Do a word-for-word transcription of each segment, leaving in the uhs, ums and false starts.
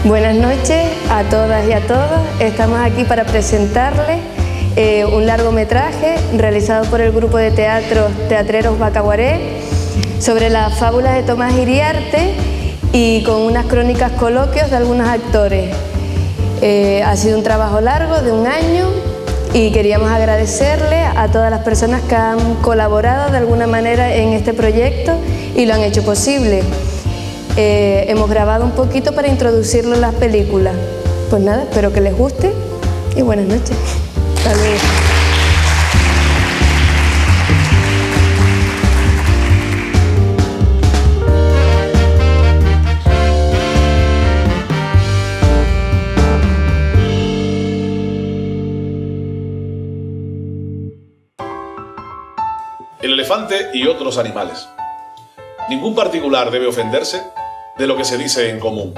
Buenas noches a todas y a todos. Estamos aquí para presentarles eh, un largometraje realizado por el grupo de teatro Teatreros Bacaguaré sobre las fábulas de Tomás Iriarte y con unas crónicas coloquios de algunos actores. Eh, ha sido un trabajo largo de un año y queríamos agradecerle a todas las personas que han colaborado de alguna manera en este proyecto y lo han hecho posible. Eh, hemos grabado un poquito para introducirlo en las películas. Pues nada, espero que les guste y buenas noches. Hasta luego. El elefante y otros animales. Ningún particular debe ofenderse de lo que se dice en común.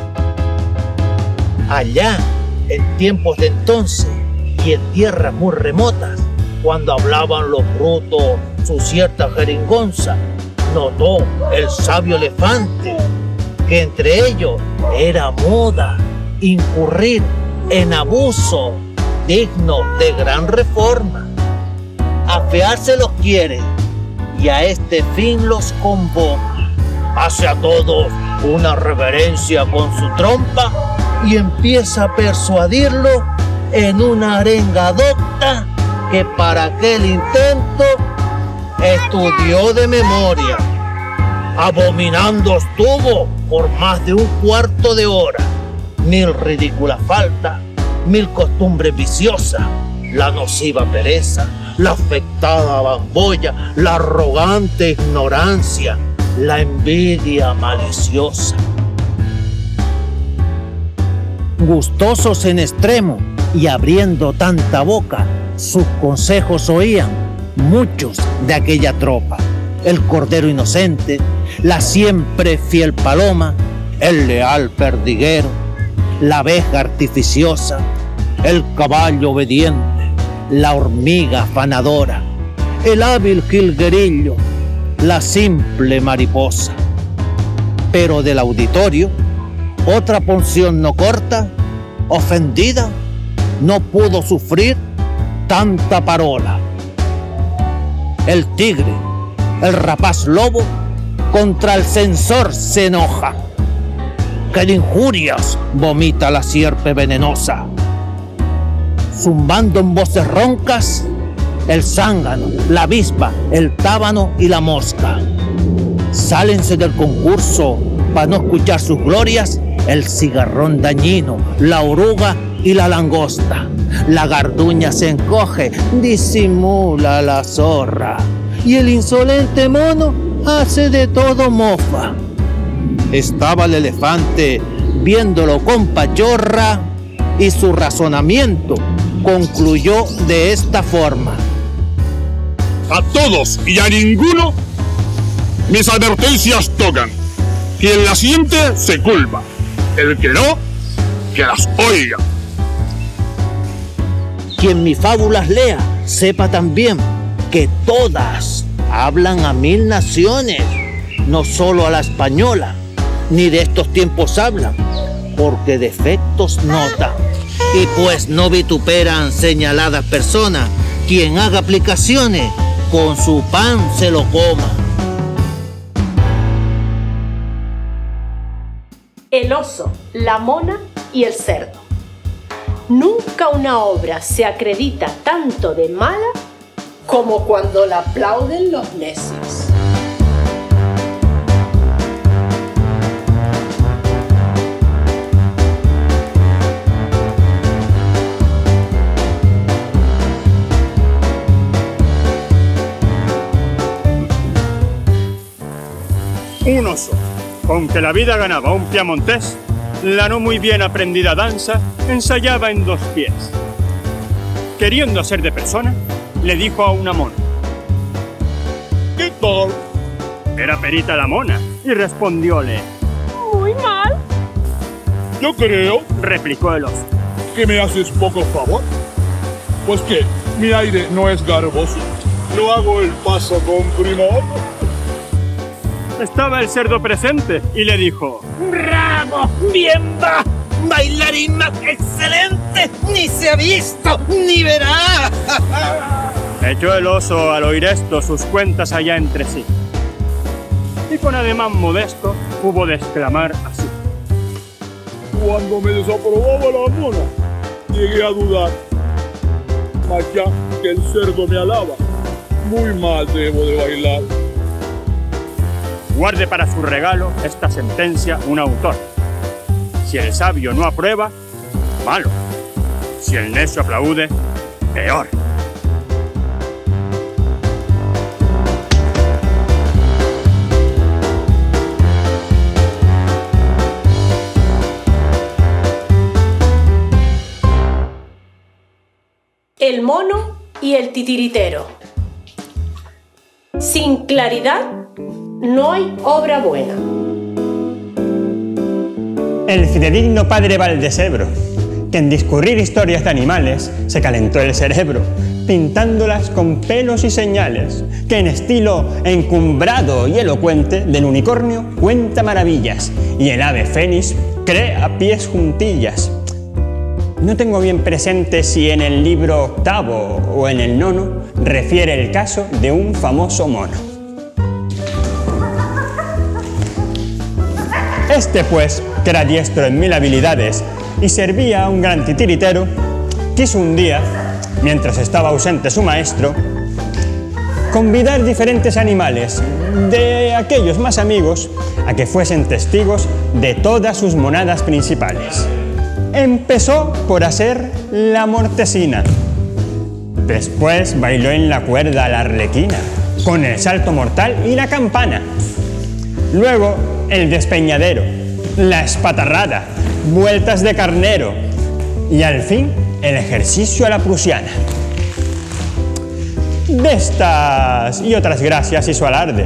Allá, en tiempos de entonces y en tierras muy remotas, cuando hablaban los brutos su cierta jeringonza, notó el sabio elefante que entre ellos era moda incurrir en abuso digno de gran reforma. Afearse los quiere y a este fin los convoca. Hace a todos una reverencia con su trompa y empieza a persuadirlo en una arenga docta que para aquel intento estudió de memoria. Abominando estuvo por más de un cuarto de hora. Mil ridículas faltas, mil costumbres viciosas, la nociva pereza, la afectada bambolla, la arrogante ignorancia, la envidia maliciosa. Gustosos en extremo y abriendo tanta boca, sus consejos oían muchos de aquella tropa. El cordero inocente, la siempre fiel paloma, el leal perdiguero, la abeja artificiosa, el caballo obediente, la hormiga afanadora, el hábil jilguerillo, la simple mariposa. Pero del auditorio, otra porción no corta, ofendida, no pudo sufrir tanta parola. El tigre, el rapaz lobo, contra el censor se enoja, que de injurias vomita la sierpe venenosa. Zumbando en voces roncas, el zángano, la avispa, el tábano y la mosca. Sálense del concurso para no escuchar sus glorias el cigarrón dañino, la oruga y la langosta. La garduña se encoge, disimula la zorra, y el insolente mono hace de todo mofa. Estaba el elefante viéndolo con pachorra y su razonamiento concluyó de esta forma: a todos y a ninguno mis advertencias tocan. Quien las siente se culpa, el que no, que las oiga. Quien mis fábulas lea, sepa también que todas hablan a mil naciones, no solo a la española, ni de estos tiempos hablan, porque defectos notan. Y pues no vituperan señaladas personas, quien haga aplicaciones, con su pan se lo coma. El oso, la mona y el cerdo. Nunca una obra se acredita tanto de mala como cuando la aplauden los necios. Un oso, con que la vida ganaba un piamontés, la no muy bien aprendida danza ensayaba en dos pies. Queriendo hacer de persona, le dijo a una mona: ¿qué tal? Era perita la mona y respondióle: muy mal. Yo creo, replicó el oso, que me haces poco favor. Pues que mi aire no es garboso, no hago el paso con primor. Estaba el cerdo presente y le dijo: ¡Bravo! ¡Bien va! bailarín más excelente ni se ha visto ni verá. Echó el oso al oír esto sus cuentas allá entre sí, y con ademán modesto hubo de exclamar así: Cuando me desaprobaba la mona, llegué a dudar. Mas ya que el cerdo me alaba, muy mal debo de bailar. Guarde para su regalo esta sentencia un autor: si el sabio no aprueba, malo; si el necio aplaude, peor. El mono y el titiritero. Sin claridad no hay obra buena. El fidedigno padre Valdesebro, que en discurrir historias de animales se calentó el cerebro, pintándolas con pelos y señales, que en estilo encumbrado y elocuente del unicornio cuenta maravillas, y el ave fénix cree a pies juntillas. No tengo bien presente si en el libro octavo o en el nono refiere el caso de un famoso mono. Este pues, que era diestro en mil habilidades y servía a un gran titiritero, quiso un día, mientras estaba ausente su maestro, convidar diferentes animales, de aquellos más amigos, a que fuesen testigos de todas sus monadas principales. Empezó por hacer la mortecina. Después bailó en la cuerda la arlequina, con el salto mortal y la campana. Luego el despeñadero, la espatarrada, vueltas de carnero y al fin el ejercicio a la prusiana. De estas y otras gracias hizo alarde,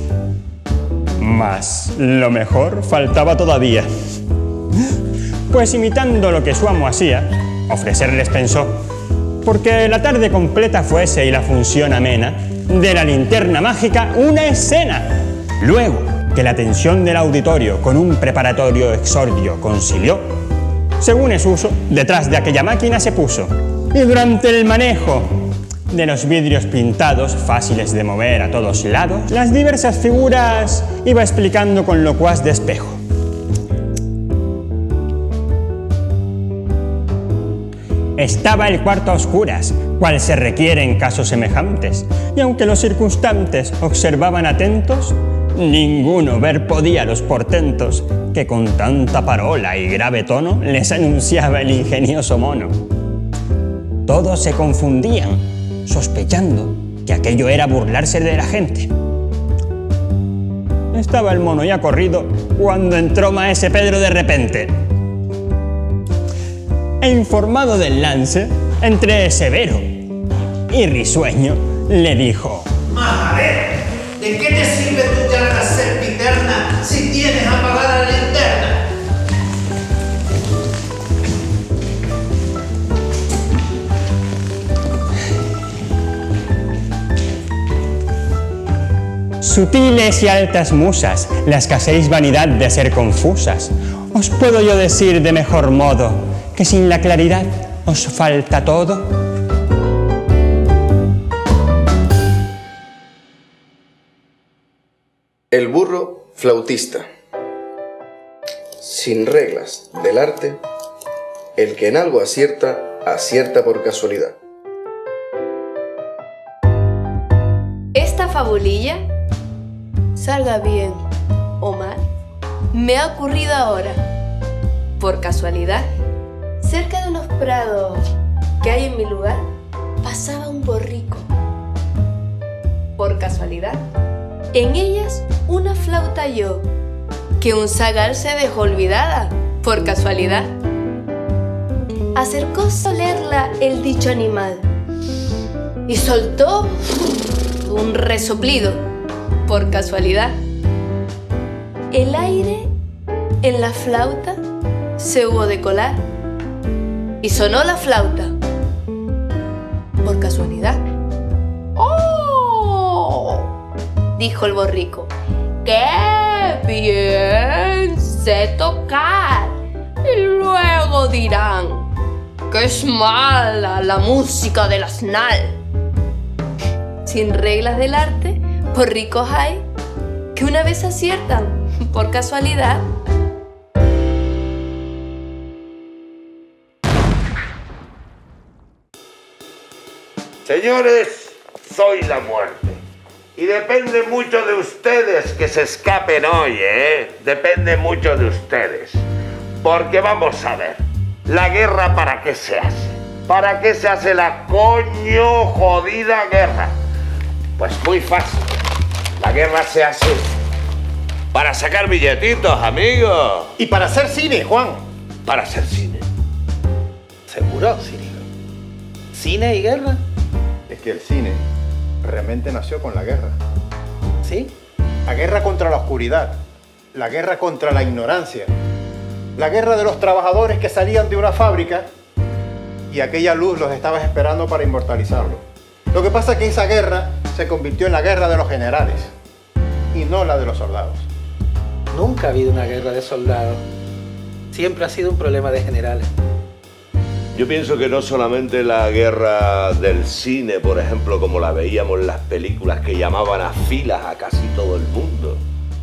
mas lo mejor faltaba todavía. Pues imitando lo que su amo hacía, ofrecerles pensó, porque la tarde completa fuese y la función amena, de la linterna mágica una escena. Luego que la atención del auditorio con un preparatorio exordio concilió, según es uso, detrás de aquella máquina se puso, y durante el manejo de los vidrios pintados, fáciles de mover a todos lados, las diversas figuras iba explicando con locuaz despejo. Estaba el cuarto a oscuras, cual se requiere en casos semejantes, y aunque los circunstantes observaban atentos, ninguno ver podía los portentos que con tanta parola y grave tono les anunciaba el ingenioso mono. Todos se confundían, sospechando que aquello era burlarse de la gente. Estaba el mono ya corrido cuando entró maese Pedro de repente. E informado del lance, entre severo y risueño, le dijo: Mas a ver, ¿de qué te sirve tu llana sempiterna si tienes apagada la linterna? Sutiles y altas musas, la escaséis vanidad de ser confusas, os puedo yo decir de mejor modo que sin la claridad os falta todo. El burro flautista. Sin reglas del arte, el que en algo acierta, acierta por casualidad. Esta fabulilla, salga bien o mal, me ha ocurrido ahora, por casualidad. Cerca de unos prados que hay en mi lugar, pasaba un borrico. Por casualidad, en ellas una flauta halló, que un zagal se dejó olvidada. Por casualidad, acercóse a olerla el dicho animal y soltó un resoplido. Por casualidad, el aire en la flauta se hubo de colar y sonó la flauta. Por casualidad. ¡Oh!, dijo el borrico. ¡Qué bien sé tocar! Y luego luego dirán que es mala la música del Aznal. Sin reglas del arte, por ricos hay que una vez aciertan, por casualidad. Señores, soy la muerte. Y depende mucho de ustedes que se escapen hoy, ¿eh? Depende mucho de ustedes. Porque vamos a ver, ¿la guerra para qué se hace? ¿Para qué se hace la coño jodida guerra? Pues muy fácil. La guerra se hace para sacar billetitos, amigos. Y para hacer cine, Juan. Para hacer cine. ¿Seguro, Cirilo? ¿Cine y guerra? Es que el cine realmente nació con la guerra. ¿Sí? La guerra contra la oscuridad, la guerra contra la ignorancia, la guerra de los trabajadores que salían de una fábrica y aquella luz los estaba esperando para inmortalizarlo. Lo que pasa es que esa guerra se convirtió en la guerra de los generales y no la de los soldados. Nunca ha habido una guerra de soldados. Siempre ha sido un problema de generales. Yo pienso que no solamente la guerra del cine, por ejemplo, como la veíamos en las películas que llamaban a filas a casi todo el mundo,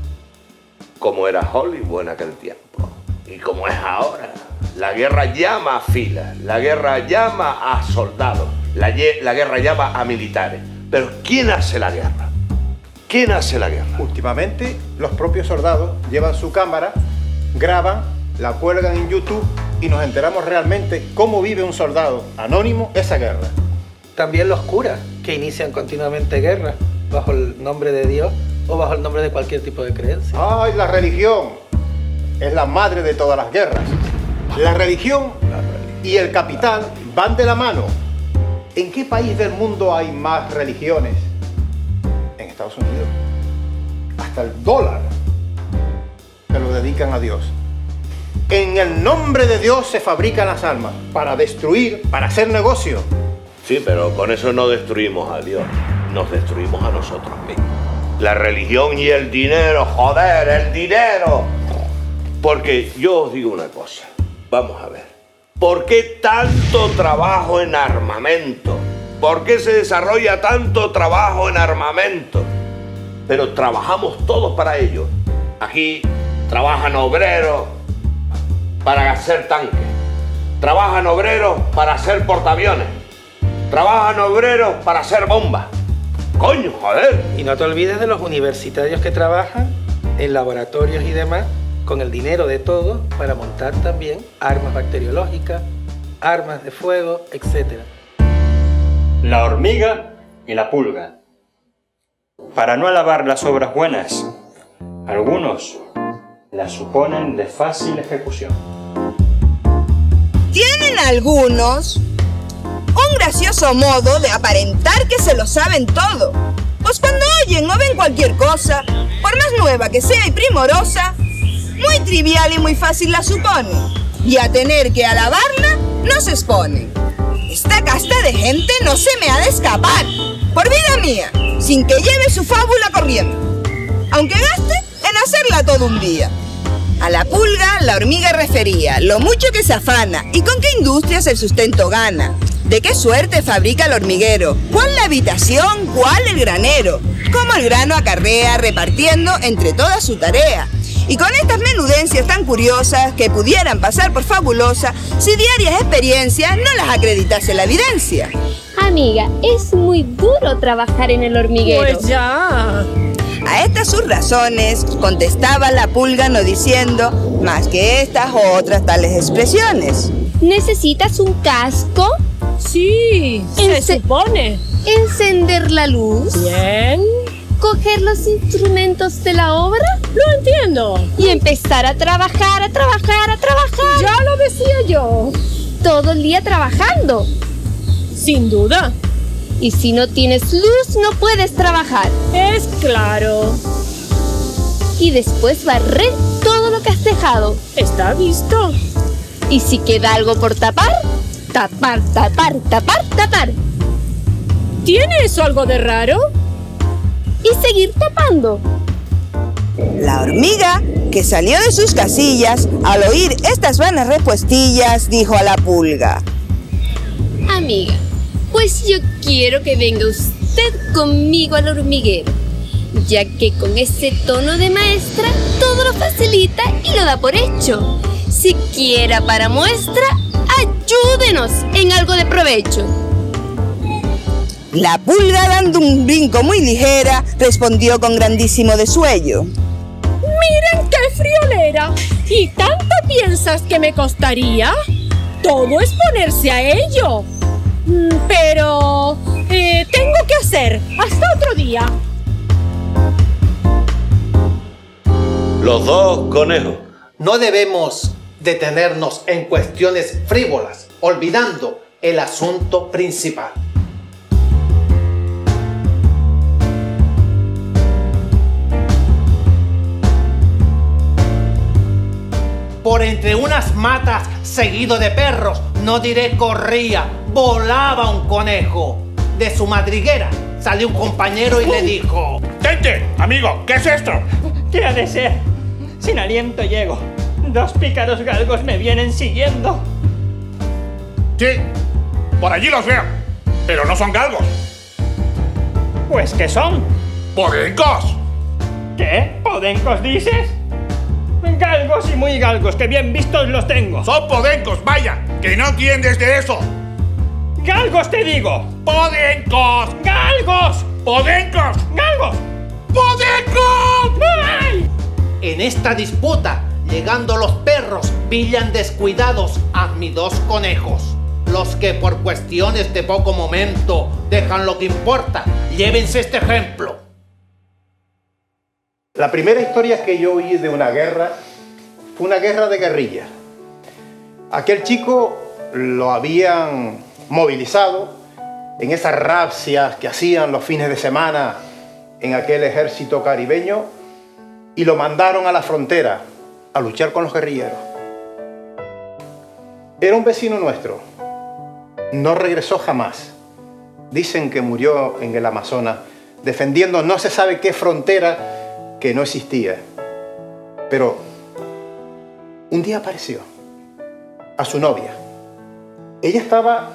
como era Hollywood en aquel tiempo y como es ahora. La guerra llama a filas, la guerra llama a soldados, la, la guerra llama a militares. Pero ¿quién hace la guerra? ¿Quién hace la guerra? Últimamente, los propios soldados llevan su cámara, graban, la cuelgan en YouTube y nos enteramos realmente cómo vive un soldado anónimo esa guerra. También los curas, que inician continuamente guerras bajo el nombre de Dios o bajo el nombre de cualquier tipo de creencia. ¡Ay, la religión! Es la madre de todas las guerras. La religión y el capital van de la mano. ¿En qué país del mundo hay más religiones? En Estados Unidos. Hasta el dólar se lo dedican a Dios. En el nombre de Dios se fabrican las armas para destruir, para hacer negocio. Sí, pero con eso no destruimos a Dios, nos destruimos a nosotros mismos. La religión y el dinero, joder, el dinero. Porque yo os digo una cosa, vamos a ver. ¿Por qué tanto trabajo en armamento? ¿Por qué se desarrolla tanto trabajo en armamento? Pero trabajamos todos para ello. Aquí trabajan obreros para hacer tanques, trabajan obreros para hacer portaaviones, trabajan obreros para hacer bombas. ¡Coño, joder! Y no te olvides de los universitarios que trabajan en laboratorios y demás con el dinero de todos para montar también armas bacteriológicas, armas de fuego, etcétera. La hormiga y la pulga. Para no alabar las obras buenas, algunos las suponen de fácil ejecución. Tienen algunos un gracioso modo de aparentar que se lo saben todo, pues cuando oyen o ven cualquier cosa, por más nueva que sea y primorosa, muy trivial y muy fácil la suponen, y a tener que alabarla no se exponen. Esta casta de gente no se me ha de escapar, por vida mía, sin que lleve su fábula corriendo, aunque gaste en hacerla todo un día. A la pulga la hormiga refería lo mucho que se afana y con qué industrias el sustento gana. De qué suerte fabrica el hormiguero, cuál la habitación, cuál el granero, cómo el grano acarrea repartiendo entre toda su tarea. Y con estas menudencias tan curiosas que pudieran pasar por fabulosas si diarias experiencias no las acreditase la evidencia. Amiga, es muy duro trabajar en el hormiguero. Pues ya. A estas sus razones contestaba la pulga no diciendo más que estas o otras tales expresiones. ¿Necesitas un casco? Sí, se Ence- supone. ¿Encender la luz? Bien. ¿Coger los instrumentos de la obra? Lo entiendo. Y empezar a trabajar, a trabajar, a trabajar. Ya lo decía yo. Todo el día trabajando. Sin duda. Y si no tienes luz, no puedes trabajar. Es claro. Y después barrer todo lo que has dejado. Está visto. Y si queda algo por tapar, tapar, tapar, tapar, tapar. ¿Tiene eso algo de raro? Y seguir tapando. La hormiga, que salió de sus casillas al oír estas vanas respuestillas, dijo a la pulga: Amiga, pues yo quiero que venga usted conmigo al hormiguero, ya que con ese tono de maestra todo lo facilita y lo da por hecho. Siquiera para muestra, ayúdenos en algo de provecho. La pulga, dando un brinco muy ligera, respondió con grandísimo desuello: ¡Miren qué friolera! ¿Y tanto piensas que me costaría? Todo es ponerse a ello. Pero eh, tengo que hacer. Hasta otro día. Los dos conejos. No debemos detenernos en cuestiones frívolas, olvidando el asunto principal. Por entre unas matas, seguido de perros, no diré corría, volaba un conejo. De su madriguera salió un compañero y le dijo: ¡Tente, amigo! ¿Qué es esto? ¿Qué ha de ser? Sin aliento llego. Dos pícaros galgos me vienen siguiendo. Sí, por allí los veo, pero no son galgos. ¿Pues qué son? ¡Podencos! ¿Qué? ¿Podencos dices? Galgos y muy galgos, que bien vistos los tengo. Son podencos, vaya, que no entiendes de eso. ¡Galgos te digo! ¡Podencos! ¡Galgos! ¡Podencos! ¡Galgos! ¡Podencos! ¡Ay! En esta disputa, llegando los perros, pillan descuidados a mis dos conejos. Los que por cuestiones de poco momento dejan lo que importa. Llévense este ejemplo. La primera historia que yo oí de una guerra fue una guerra de guerrilla. Aquel chico lo habían movilizado en esas rapcias que hacían los fines de semana en aquel ejército caribeño y lo mandaron a la frontera a luchar con los guerrilleros. Era un vecino nuestro, no regresó jamás. Dicen que murió en el Amazonas defendiendo no se sabe qué frontera que no existía. Pero un día apareció a su novia. Ella estaba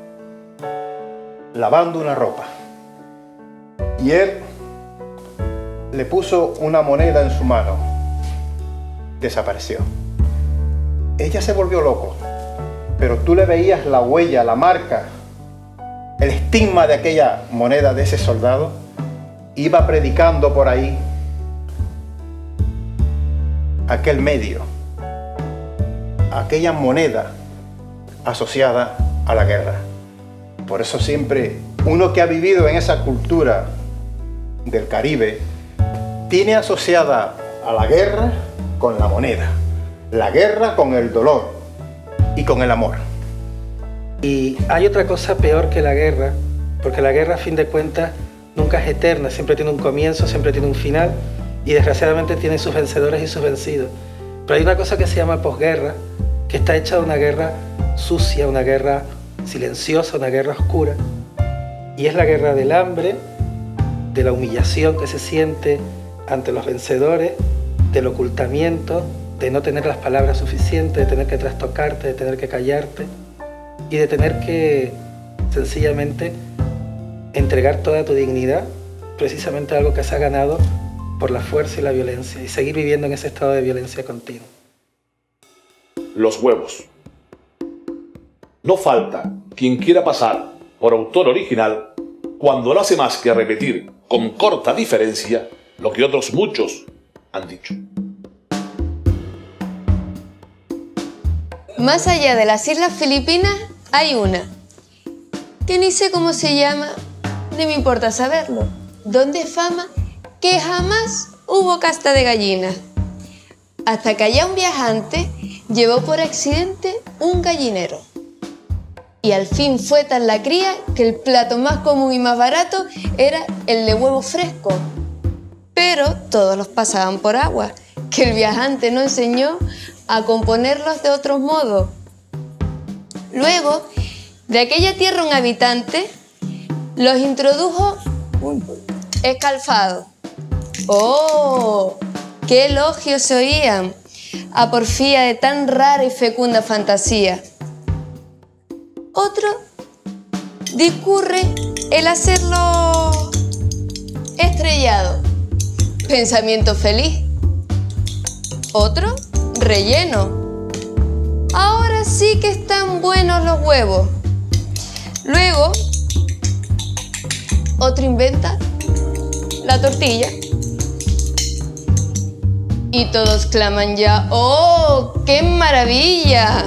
lavando una ropa y él le puso una moneda en su mano. Desapareció. Ella se volvió loco, pero tú le veías la huella, la marca, el estigma de aquella moneda de ese soldado. Iba predicando por ahí aquel medio, aquella moneda asociada a la guerra. Por eso siempre uno que ha vivido en esa cultura del Caribe tiene asociada a la guerra con la moneda, la guerra con el dolor y con el amor. Y hay otra cosa peor que la guerra, porque la guerra a fin de cuentas nunca es eterna, siempre tiene un comienzo, siempre tiene un final y desgraciadamente tiene sus vencedores y sus vencidos. Pero hay una cosa que se llama posguerra, que está hecha de una guerra sucia, una guerra silenciosa, una guerra oscura. Y es la guerra del hambre, de la humillación que se siente ante los vencedores, del ocultamiento, de no tener las palabras suficientes, de tener que trastocarte, de tener que callarte y de tener que sencillamente entregar toda tu dignidad, precisamente algo que se ha ganado por la fuerza y la violencia, y seguir viviendo en ese estado de violencia continua. Los huevos. No falta quien quiera pasar por autor original cuando no hace más que repetir con corta diferencia lo que otros muchos han dicho. Más allá de las Islas Filipinas hay una, que ni sé cómo se llama, ni me importa saberlo, donde fama que jamás hubo casta de gallinas. Hasta que allá un viajante llevó por accidente un gallinero. Y al fin fue tan la cría que el plato más común y más barato era el de huevo fresco. Pero todos los pasaban por agua, que el viajante no enseñó a componerlos de otros modos. Luego, de aquella tierra un habitante los introdujo escalfados. ¡Oh! qué elogios se oían a porfía de tan rara y fecunda fantasía. Otro discurre el hacerlo estrellado, pensamiento feliz. Otro, relleno. Ahora sí que están buenos los huevos. Luego, otro inventa la tortilla. Y todos claman ya, ¡oh, qué maravilla!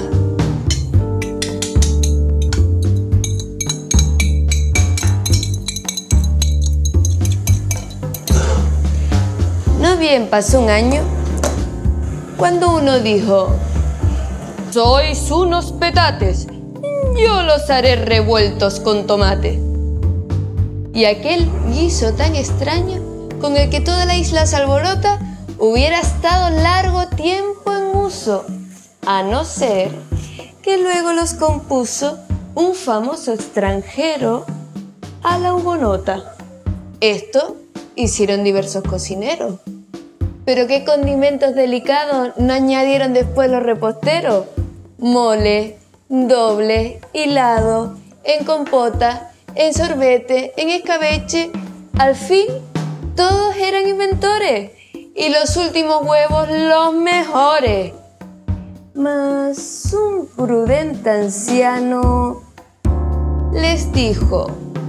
No bien pasó un año cuando uno dijo: sois unos petates, yo los haré revueltos con tomate. Y aquel guiso tan extraño con el que toda la isla se alborota hubiera estado largo tiempo en uso, a no ser que luego los compuso un famoso extranjero a la hugonota. Esto hicieron diversos cocineros. Pero qué condimentos delicados no añadieron después los reposteros. Mole, doble, hilado, en compota, en sorbete, en escabeche. Al fin, todos eran inventores. Y los últimos huevos los mejores. Mas un prudente anciano les dijo: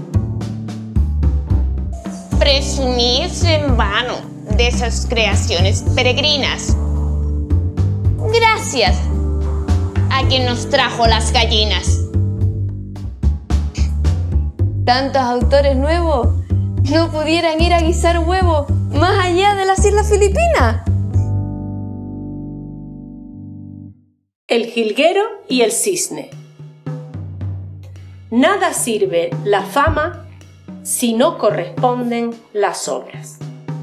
presumís en vano de esas creaciones peregrinas. Gracias a quien nos trajo las gallinas. Tantos autores nuevos no pudieran ir a guisar huevos más allá de las Islas Filipinas. El jilguero y el cisne. Nada sirve la fama si no corresponden las obras.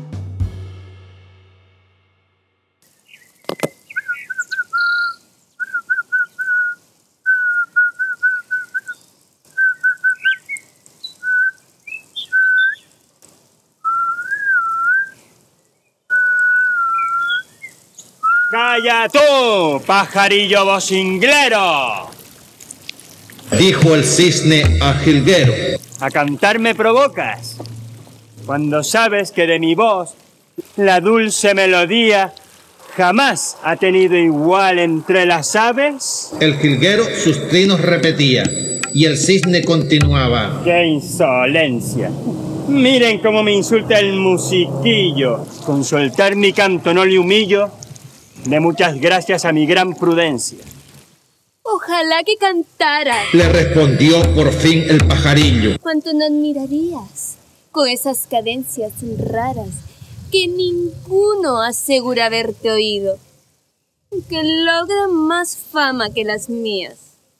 ¡Calla tú, pajarillo vocinglero! Dijo el cisne al jilguero. A cantar me provocas, cuando sabes que de mi voz la dulce melodía jamás ha tenido igual entre las aves. El jilguero sus trinos repetía y el cisne continuaba: ¡qué insolencia! Miren cómo me insulta el musiquillo. Con soltar mi canto no le humillo. De muchas gracias a mi gran prudencia. Ojalá que cantaras. Le respondió por fin el pajarillo. Cuánto no admirarías con esas cadencias raras que ninguno asegura haberte oído, que logran más fama que las mías.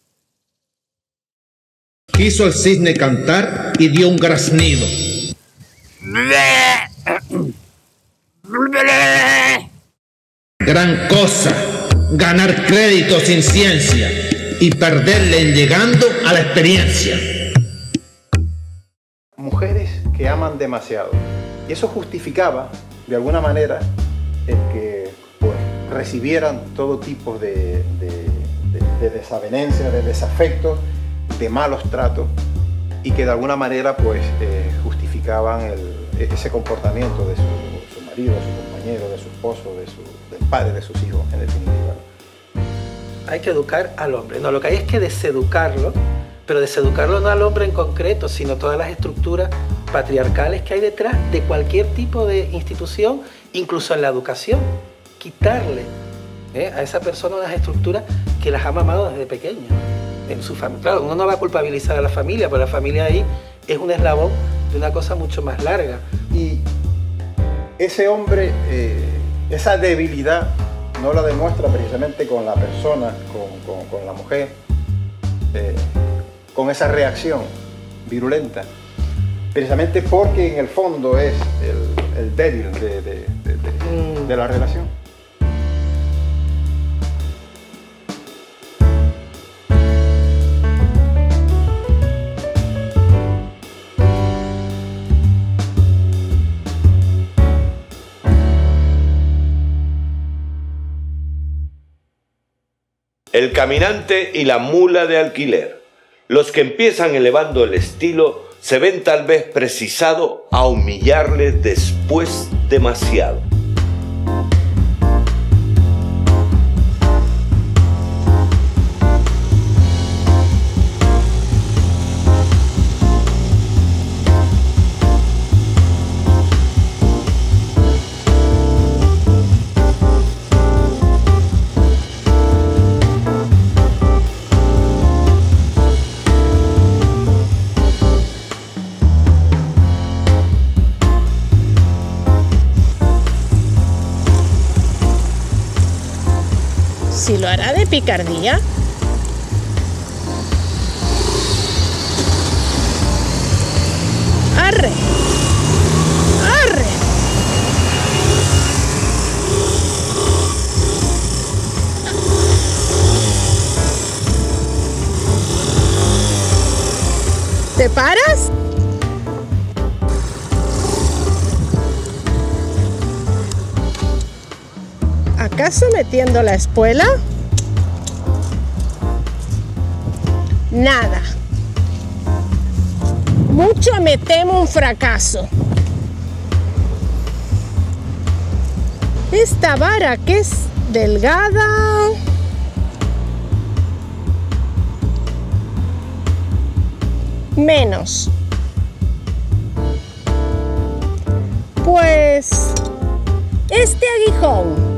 Quiso el cisne cantar y dio un graznido. Gran cosa, ganar crédito sin ciencia y perderle en llegando a la experiencia. Mujeres que aman demasiado. Y eso justificaba, de alguna manera, el que pues, recibieran todo tipo de, de, de, de desavenencia, de desafectos, de malos tratos, y que de alguna manera pues, eh, justificaban el, ese comportamiento de su, su marido, de su compañero, de su esposo, de su, del padre de sus hijos, en definitiva. Hay que educar al hombre. No, lo que hay es que deseducarlo, pero deseducarlo no al hombre en concreto, sino todas las estructuras patriarcales que hay detrás de cualquier tipo de institución, incluso en la educación. Quitarle ¿eh? a esa persona unas estructuras que las ha mamado desde pequeño en su familia. Claro, uno no va a culpabilizar a la familia, pero la familia ahí es un eslabón de una cosa mucho más larga. Y ese hombre, eh, esa debilidad, no la demuestra precisamente con la persona, con, con, con la mujer, eh, con esa reacción virulenta, precisamente porque en el fondo es el, el débil de, de, de, de, de la relación. El caminante y la mula de alquiler. Los que empiezan elevando el estilo se ven tal vez precisados a humillarles después demasiado. Si lo hará de picardía. ¡Arre! ¡Arre! ¿Te paras? ¿Acaso metiendo la espuela? Nada. Mucho me temo un fracaso. Esta vara que es delgada. Menos. Pues este aguijón.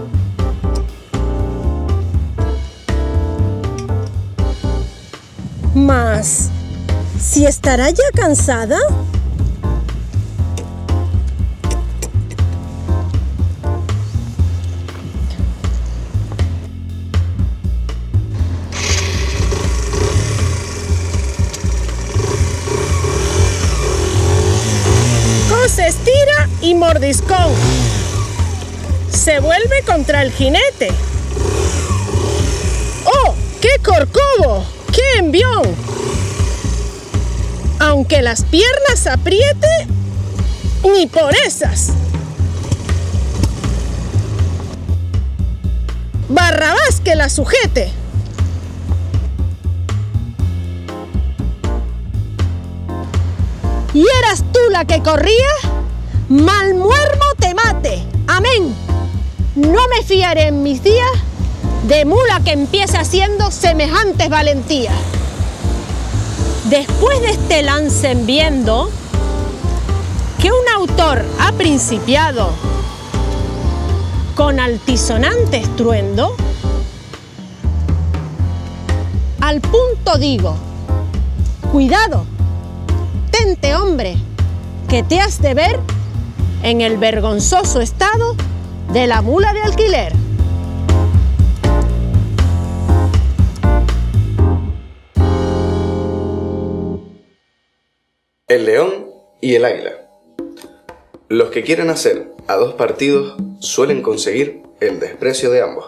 Mas, ¿si estará ya cansada? Se estira y mordiscón. Se vuelve contra el jinete. ¡Oh, qué corcovo! ¡Qué envión! Aunque las piernas apriete, ni por esas. Barrabás que la sujete. ¿Y eras tú la que corría? Mal muermo te mate. Amén. No me fiaré en mis días de mula que empiece haciendo semejantes valentías. Después de este lance viendo que un autor ha principiado con altisonante estruendo, al punto digo, cuidado, tente hombre, que te has de ver en el vergonzoso estado de la mula de alquiler. El león y el águila. Los que quieren hacer a dos partidos suelen conseguir el desprecio de ambos.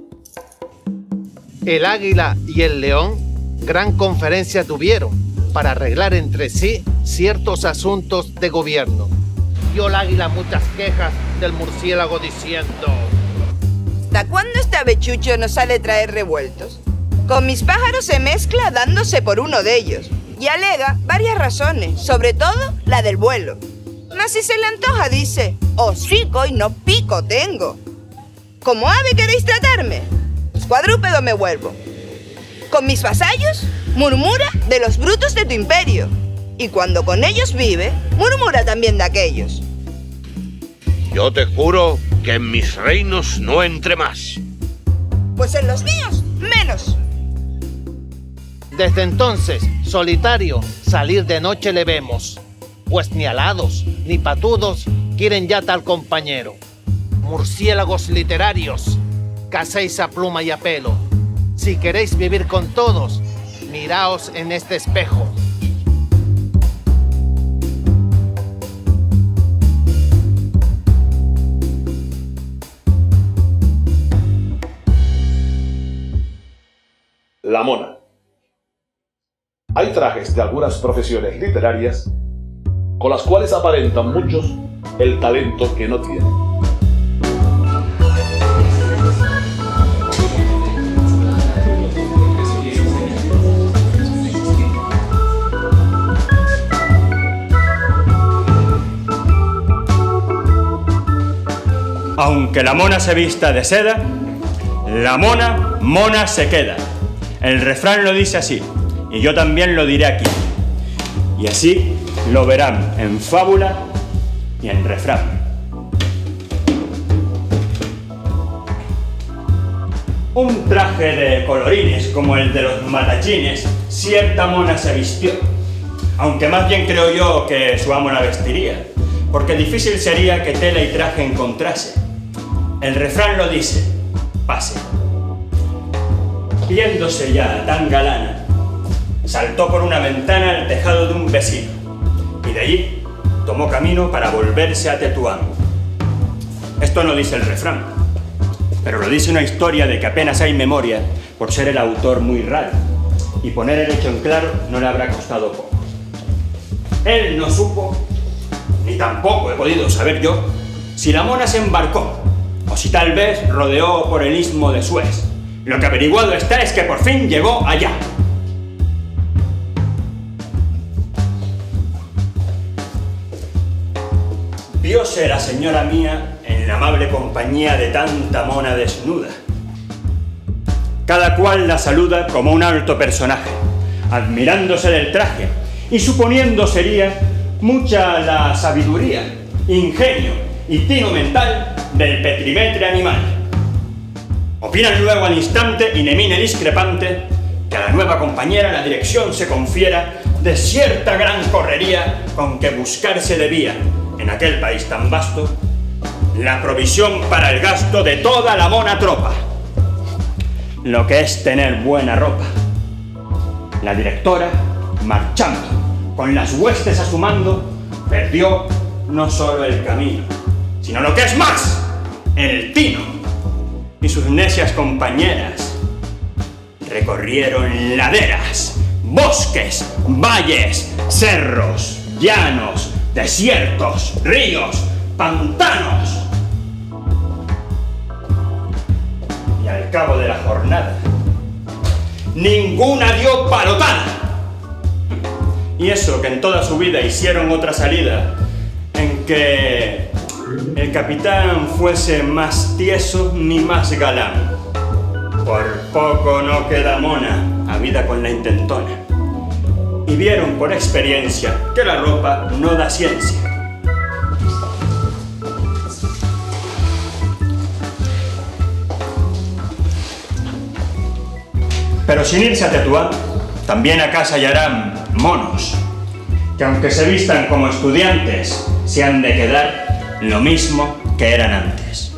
El águila y el león gran conferencia tuvieron para arreglar entre sí ciertos asuntos de gobierno. Dio el águila muchas quejas del murciélago diciendo: ¿hasta cuándo este avechucho nos ha de traer revueltos? Con mis pájaros se mezcla dándose por uno de ellos y alega varias razones, sobre todo la del vuelo. Mas si se le antoja dice, hocico y no pico tengo. ¿Como ave queréis tratarme? Pues cuadrúpedo me vuelvo. Con mis vasallos murmura de los brutos de tu imperio, y cuando con ellos vive, murmura también de aquellos. Yo te juro que en mis reinos no entre más. Pues en los míos, menos. Desde entonces, solitario, salir de noche le vemos, pues ni alados ni patudos quieren ya tal compañero. Murciélagos literarios, cacéis a pluma y a pelo. Si queréis vivir con todos, miraos en este espejo. La mona. Hay trajes de algunas profesiones literarias con las cuales aparentan muchos el talento que no tienen. Aunque la mona se vista de seda, la mona, mona se queda. El refrán lo dice así, y yo también lo diré aquí. Y así lo verán en fábula y en refrán. Un traje de colorines como el de los matachines, cierta mona se vistió. Aunque más bien creo yo que su amo la vestiría, porque difícil sería que tela y traje encontrase. El refrán lo dice, pase. Viéndose ya tan galana, saltó por una ventana al tejado de un vecino y de allí tomó camino para volverse a Tetuán. Esto no dice el refrán, pero lo dice una historia de que apenas hay memoria por ser el autor muy raro, y poner el hecho en claro no le habrá costado poco. Él no supo, ni tampoco he podido saber yo, si la mona se embarcó o si tal vez rodeó por el istmo de Suez. Lo que averiguado está es que por fin llegó allá. Vióse la señora mía en la amable compañía de tanta mona desnuda. Cada cual la saluda como un alto personaje, admirándose del traje y suponiendo sería mucha la sabiduría, ingenio y tino mental del petrimetre animal. Opinan luego al instante, y nemine discrepante, que a la nueva compañera la dirección se confiera de cierta gran correría con que buscarse debía, en aquel país tan vasto, la provisión para el gasto de toda la mona tropa. Lo que es tener buena ropa. La directora, marchando, con las huestes a su mando, perdió no solo el camino, sino lo que es más, el tino. Y sus necias compañeras recorrieron laderas, bosques, valles, cerros, llanos, desiertos, ríos, pantanos. Y al cabo de la jornada, ninguna dio palotada. Y eso que en toda su vida hicieron otra salida, en que el capitán fuese más tieso ni más galán. Por poco no queda mona a vida con la intentona. Y vieron por experiencia que la ropa no da ciencia. Pero sin irse a Tetuán, también acá se hallarán monos, que aunque se vistan como estudiantes, se han de quedar lo mismo que eran antes.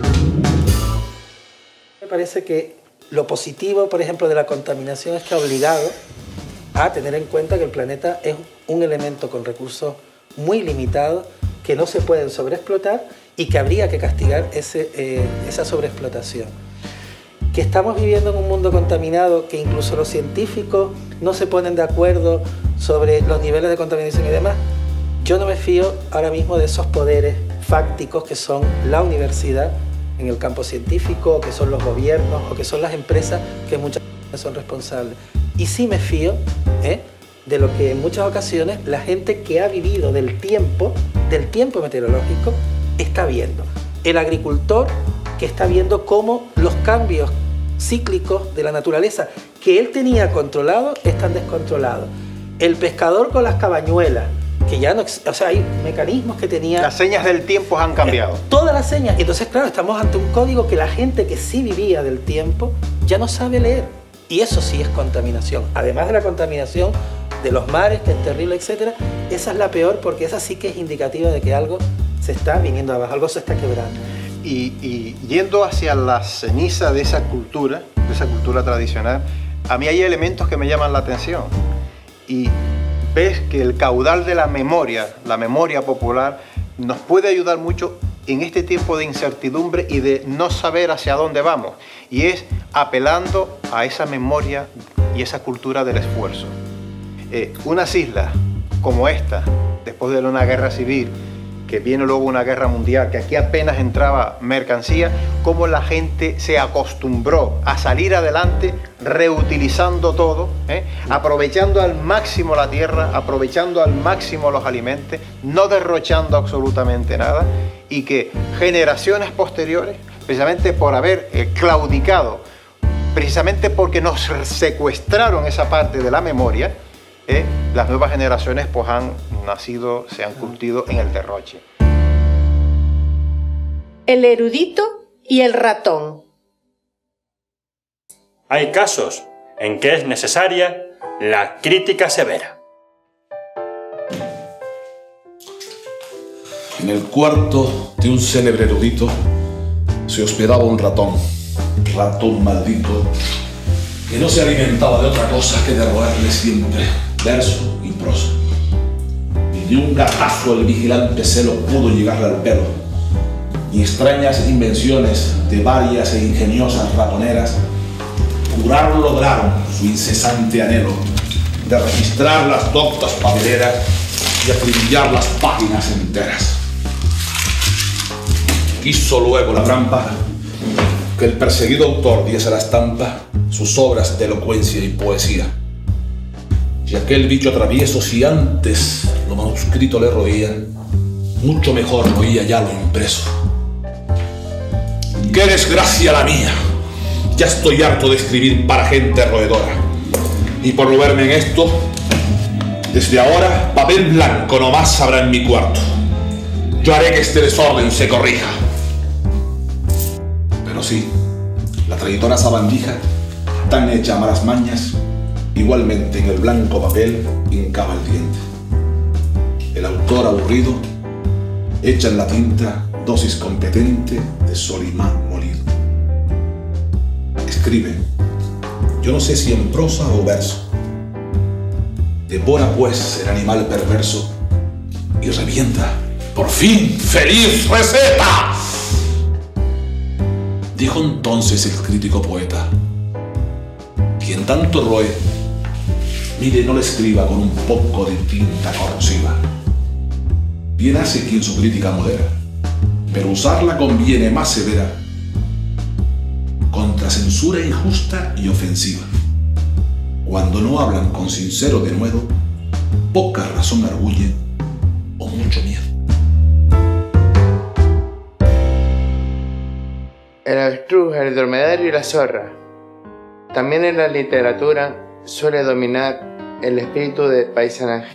Me parece que lo positivo, por ejemplo, de la contaminación es que ha obligado a tener en cuenta que el planeta es un elemento con recursos muy limitados que no se pueden sobreexplotar y que habría que castigar ese, eh, esa sobreexplotación. Que estamos viviendo en un mundo contaminado, que incluso los científicos no se ponen de acuerdo sobre los niveles de contaminación y demás. Yo no me fío ahora mismo de esos poderes fácticos que son la universidad en el campo científico, que son los gobiernos o que son las empresas que muchas veces son responsables. Y sí me fío ¿eh? de lo que en muchas ocasiones la gente que ha vivido del tiempo, del tiempo meteorológico, está viendo. El agricultor que está viendo cómo los cambios cíclicos de la naturaleza que él tenía controlado están descontrolados. El pescador con las cabañuelas, que ya no, o sea, hay mecanismos que tenía... Las señas del tiempo han cambiado. Eh, todas las señas. Entonces, claro, estamos ante un código que la gente que sí vivía del tiempo ya no sabe leer. Y eso sí es contaminación. Además de la contaminación de los mares, que es terrible, etcétera, esa es la peor porque esa sí que es indicativa de que algo se está viniendo abajo, algo se está quebrando. Y, y yendo hacia la ceniza de esa cultura, de esa cultura tradicional, a mí hay elementos que me llaman la atención. Y ves que el caudal de la memoria, la memoria popular, nos puede ayudar mucho en este tiempo de incertidumbre y de no saber hacia dónde vamos. Y es apelando a esa memoria y esa cultura del esfuerzo. Eh, unas islas como esta, después de una guerra civil, que viene luego una guerra mundial, que aquí apenas entraba mercancía, cómo la gente se acostumbró a salir adelante reutilizando todo, ¿eh? aprovechando al máximo la tierra, aprovechando al máximo los alimentos, no derrochando absolutamente nada, y que generaciones posteriores, precisamente por haber eh, claudicado, precisamente porque nos secuestraron esa parte de la memoria, eh, las nuevas generaciones pues han nacido, se han curtido en el derroche. El erudito y el ratón. Hay casos en que es necesaria la crítica severa. En el cuarto de un célebre erudito se hospedaba un ratón, ratón maldito, que no se alimentaba de otra cosa que de roerle siempre verso y prosa. Y de un gatazo el vigilante celo pudo llegarle al pelo, y extrañas invenciones de varias e ingeniosas ratoneras curar lograron su incesante anhelo de registrar las doctas papeleras y acribillar las páginas enteras. Quiso luego la trampa que el perseguido autor diese a la estampa sus obras de elocuencia y poesía. Y aquel bicho travieso, si antes lo manuscrito le roían, mucho mejor roía ya lo impreso. ¡Qué desgracia la mía! Ya estoy harto de escribir para gente roedora. Y por no verme en esto, desde ahora papel blanco nomás habrá en mi cuarto. Yo haré que este desorden se corrija. Pero sí, la traidora sabandija, tan hecha a malas mañas, igualmente en el blanco papel hincaba el diente. El autor aburrido echa en la tinta dosis competente de Solimán molido. Escribe, yo no sé si en prosa o verso. Devora pues el animal perverso y revienta, por fin, feliz receta. Dijo entonces el crítico poeta, quien tanto roe, mire, no le escriba con un poco de tinta corrosiva. Bien hace quien su crítica modera, pero usarla conviene más severa, contra censura injusta y ofensiva. Cuando no hablan con sincero denuedo, poca razón arguyen o mucho miedo. El avestruz, el dromedario y la zorra. También en la literatura suele dominar el espíritu de paisanaje.